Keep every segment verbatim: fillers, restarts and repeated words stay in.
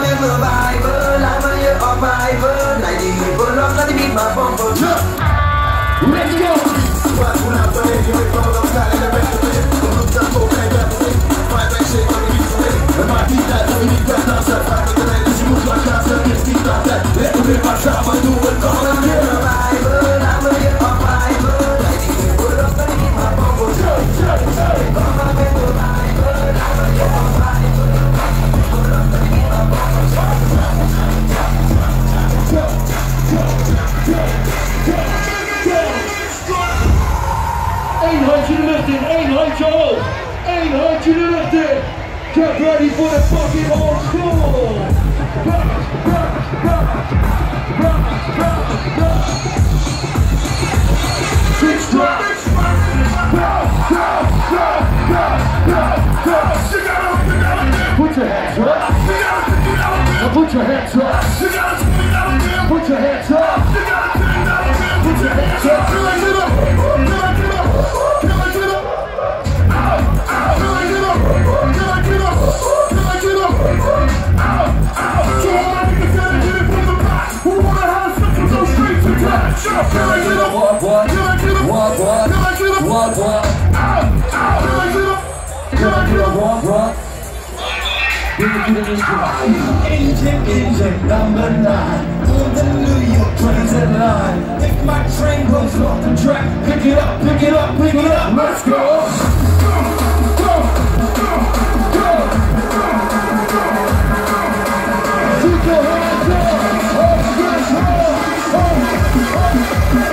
met me viben, laat me je opwijven. Hij die hier voorop, laat die niet maar pompen. Let's go! Wat voor nou ben je, je kan wel staan in de weg te liggen. Dan roept dat voor geen weg te liggen. Vijf weg zit, dat ik niet verlicht. Het maakt niet uit dat je niet bent dan zet. Vaak niet alleen, dus je moet lang gaan, dat is niet altijd. Lekker weer maar samen, doe het nog een keer. Laat me je opwijven, hij die hier voorop, laat die niet maar pompen. Kom maar met me viben, laat me je opwijven. Eén handje de lucht in, één handje hoog. Eén handje de lucht in. Get ready for the fucking old school. Rock, rock, rock, rock, rock, rock. Six drop. Go, go, go, go, go, go. Put your hands up. Now put your hands up. Put your hands up. Put your hands up. What, what, what, what, what, what, can I get a what, what? Bring it to the intro. Engine, engine, number nine. On the New York transit line. If my train goes off the track, pick it up, pick it up, pick it up. Let's go. Go, go, go, go. Keep your hands up. Oh, yes, oh, oh, oh.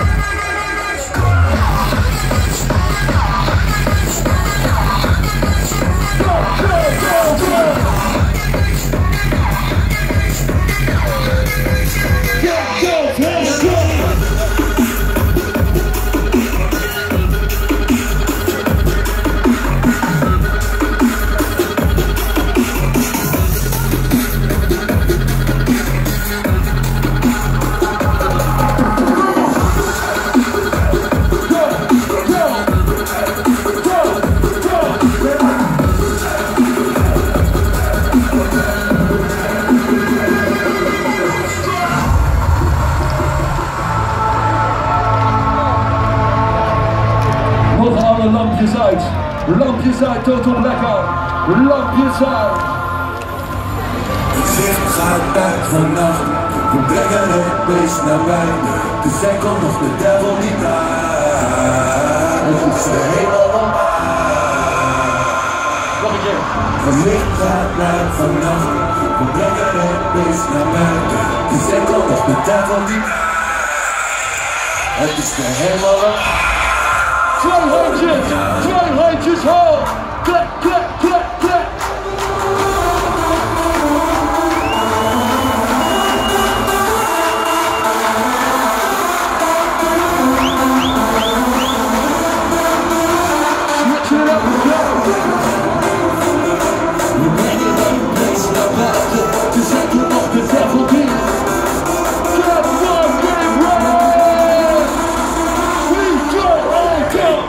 Lampjes uit, lampjes uit, total blackout, lampjes uit. Het licht gaat uit vannacht, we brengen het beest naar buiten. Dus zij komt nog de duivel niet naar. Het is de hemel om. Nog een keer. Het licht gaat uit vannacht, we brengen het beest naar buiten. Dus zij komt nog de duivel niet naar. Het is de hemel om. Twee handjes, twee handjes hoog. Klep, klep, klep, klep. Switch it up and go. We brengen het beest naar buiten. Dus hij komt nog de devil niet. Get fucking ready. We go, all go.